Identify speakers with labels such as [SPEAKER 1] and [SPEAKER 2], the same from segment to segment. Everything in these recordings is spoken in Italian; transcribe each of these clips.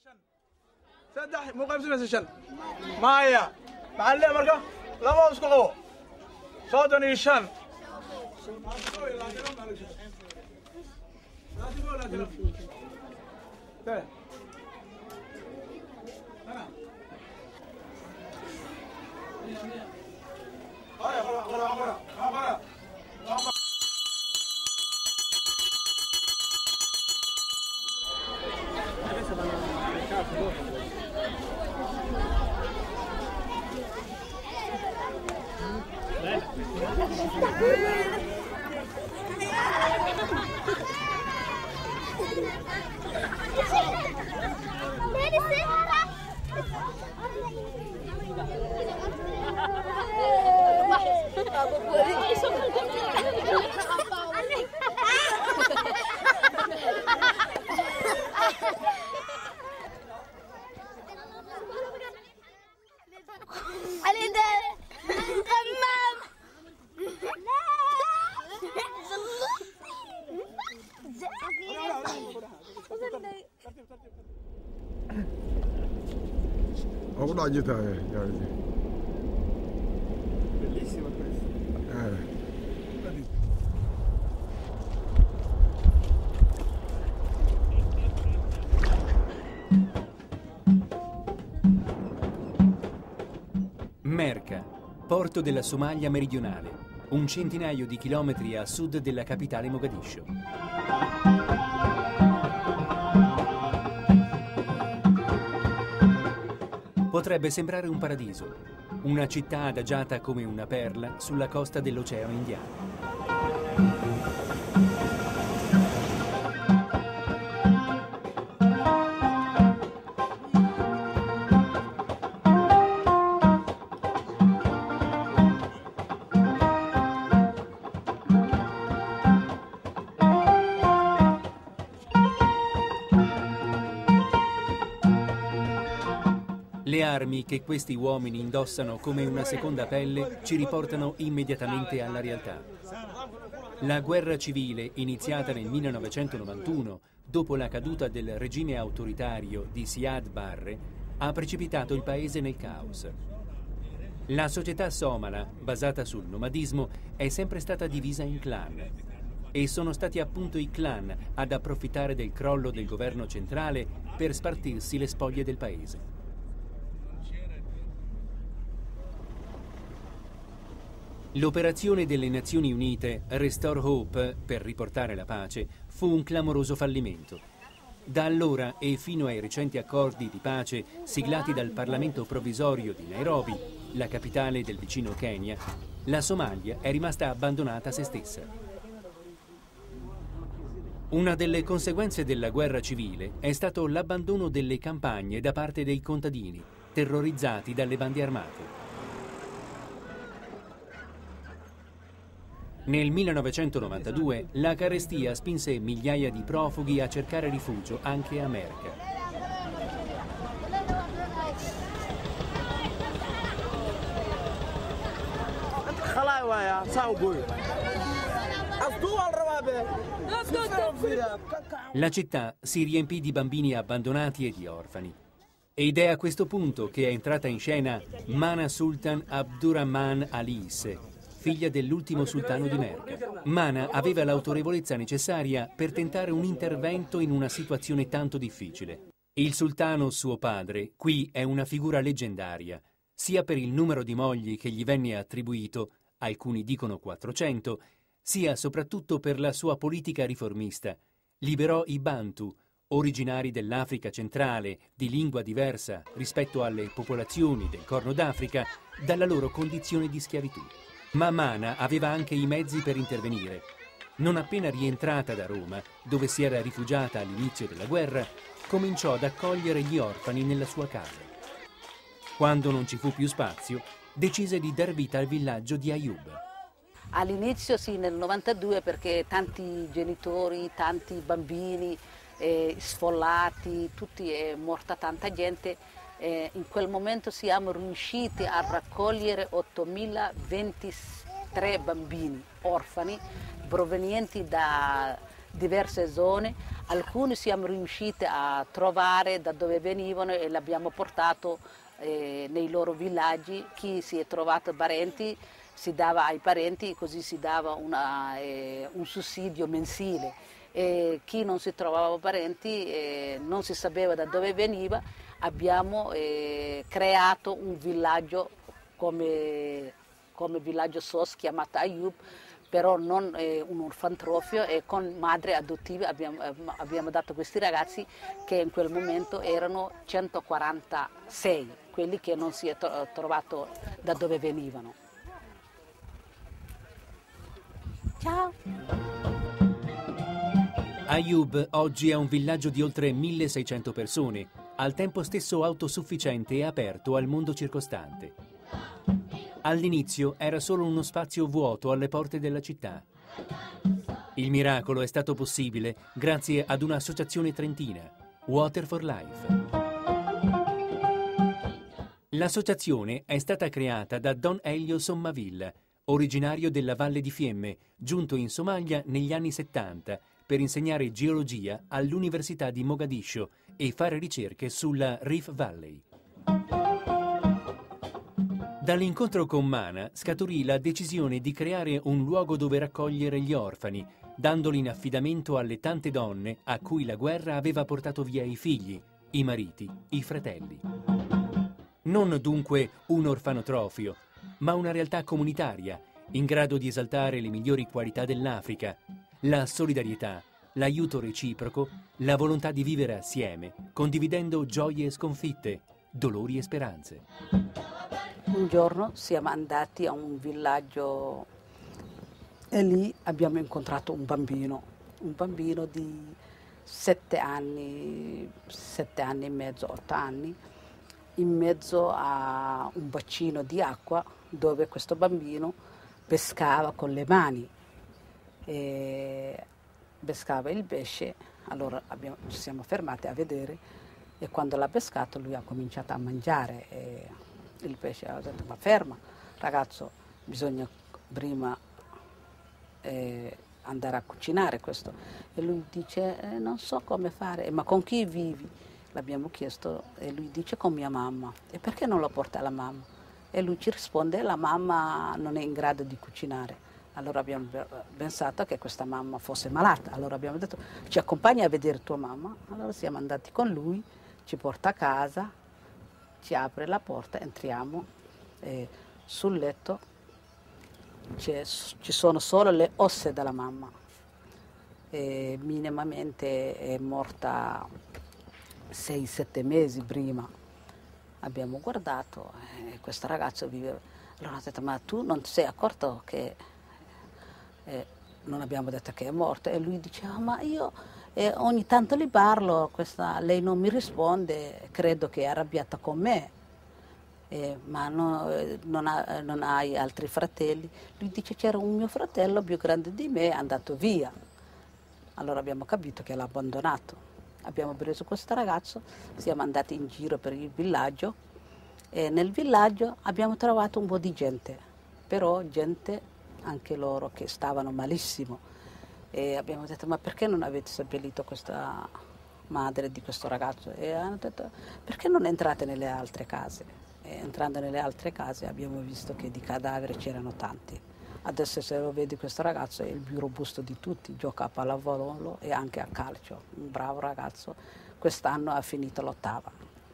[SPEAKER 1] saddex muqaybsanaysa shan maya maxaa le marka laba isku qabo 35
[SPEAKER 2] Ho dagita
[SPEAKER 1] bellissima questa.
[SPEAKER 3] Merka, porto della Somalia meridionale, un centinaio di chilometri a sud della capitale Mogadiscio. Potrebbe sembrare un paradiso, una città adagiata come una perla sulla costa dell'Oceano Indiano. Le armi che questi uomini indossano come una seconda pelle ci riportano immediatamente alla realtà. La guerra civile, iniziata nel 1991, dopo la caduta del regime autoritario di Siad Barre, ha precipitato il paese nel caos. La società somala, basata sul nomadismo, è sempre stata divisa in clan. E sono stati appunto i clan ad approfittare del crollo del governo centrale per spartirsi le spoglie del paese. L'operazione delle Nazioni Unite Restore Hope per riportare la pace fu un clamoroso fallimento. Da allora e fino ai recenti accordi di pace siglati dal Parlamento provvisorio di Nairobi, la capitale del vicino Kenya, la Somalia è rimasta abbandonata a se stessa. Una delle conseguenze della guerra civile è stato l'abbandono delle campagne da parte dei contadini, terrorizzati dalle bande armate. Nel 1992 la carestia spinse migliaia di profughi a cercare rifugio anche a Merka. La città si riempì di bambini abbandonati e di orfani. Ed è a questo punto che è entrata in scena Mana Sultan Abdurrahman Alise, figlia dell'ultimo sultano di Merka. Mana aveva l'autorevolezza necessaria per tentare un intervento in una situazione tanto difficile. Il sultano, suo padre, qui è una figura leggendaria, sia per il numero di mogli che gli venne attribuito, alcuni dicono 400, sia soprattutto per la sua politica riformista. Liberò i Bantu, originari dell'Africa centrale, di lingua diversa rispetto alle popolazioni del Corno d'Africa, dalla loro condizione di schiavitù. Ma Mana aveva anche i mezzi per intervenire. Non appena rientrata da Roma, dove si era rifugiata all'inizio della guerra, cominciò ad accogliere gli orfani nella sua casa. Quando non ci fu più spazio, decise di dar vita al villaggio di Ayub.
[SPEAKER 4] All'inizio sì, nel 92, perché tanti genitori, tanti bambini sfollati, tutti, è morta tanta gente. In quel momento siamo riusciti a raccogliere 8.023 bambini orfani provenienti da diverse zone. alcuni siamo riusciti a trovare da dove venivano e l'abbiamo portato nei loro villaggi. Chi si è trovato parenti si dava ai parenti, così si dava un sussidio mensile. E chi non si trovava parenti, non si sapeva da dove veniva, abbiamo creato un villaggio come villaggio SOS chiamato Ayub, però non un orfanotrofio, e con madri adottive abbiamo dato questi ragazzi che in quel momento erano 146, quelli che non si è trovato da dove venivano. Ciao!
[SPEAKER 3] Ayub oggi è un villaggio di oltre 1600 persone, al tempo stesso autosufficiente e aperto al mondo circostante. All'inizio era solo uno spazio vuoto alle porte della città. Il miracolo è stato possibile grazie ad un'associazione trentina, Water for Life. L'associazione è stata creata da Don Elio Sommaville, originario della Valle di Fiemme, giunto in Somalia negli anni 70 per insegnare geologia all'Università di Mogadiscio e fare ricerche sulla Rift Valley. Dall'incontro con Mana scaturì la decisione di creare un luogo dove raccogliere gli orfani, dandoli in affidamento alle tante donne a cui la guerra aveva portato via i figli, i mariti, i fratelli. Non dunque un orfanotrofio, ma una realtà comunitaria, in grado di esaltare le migliori qualità dell'Africa, la solidarietà, l'aiuto reciproco, la volontà di vivere assieme, condividendo gioie e sconfitte, dolori e speranze.
[SPEAKER 4] Un giorno siamo andati a un villaggio e lì abbiamo incontrato un bambino di 7 anni e mezzo, 8 anni, in mezzo a un bacino di acqua dove questo bambino pescava con le mani. Pescava il pesce, allora ci siamo fermati a vedere, e quando l'ha pescato lui ha cominciato a mangiare il pesce. Ha detto: ma ferma ragazzo, bisogna prima andare a cucinare questo. E lui dice: non so come fare. Ma con chi vivi? L'abbiamo chiesto e lui dice: con mia mamma. E perché non lo porta la mamma? E lui ci risponde: la mamma non è in grado di cucinare. Allora abbiamo pensato che questa mamma fosse malata. Allora abbiamo detto: ci accompagni a vedere tua mamma? Allora siamo andati con lui, ci porta a casa, ci apre la porta, entriamo, sul letto ci sono solo le ossa della mamma. Minimamente è morta 6-7 mesi prima. Abbiamo guardato e questo ragazzo viveva. Allora ho detto: ma tu non ti sei accorto che non abbiamo detto che è morto? E lui diceva: ma io ogni tanto gli parlo, lei non mi risponde, credo che è arrabbiata con me, ma non hai altri fratelli? Lui dice: c'era un mio fratello più grande di me, è andato via. Allora abbiamo capito che l'ha abbandonato. Abbiamo preso questo ragazzo, siamo andati in giro per il villaggio e nel villaggio abbiamo trovato un po' di gente, però gente anche loro che stavano malissimo. E abbiamo detto: ma perché non avete seppellito questa madre di questo ragazzo? E hanno detto: perché non entrate nelle altre case? E entrando nelle altre case abbiamo visto che di cadaveri c'erano tanti. Adesso se lo vedi, questo ragazzo è il più robusto di tutti, gioca a pallavolo e anche a calcio, un bravo ragazzo. Quest'anno ha finito l'8ª.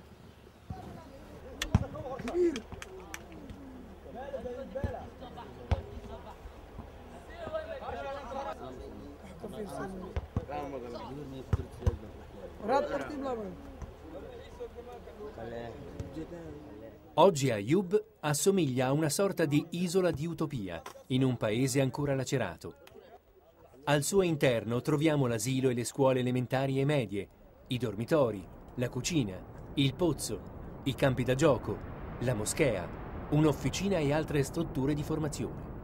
[SPEAKER 3] Oggi Ayub assomiglia a una sorta di isola di utopia, in un paese ancora lacerato. Al suo interno troviamo l'asilo e le scuole elementari e medie, i dormitori, la cucina, il pozzo, i campi da gioco, la moschea, un'officina e altre strutture di formazione.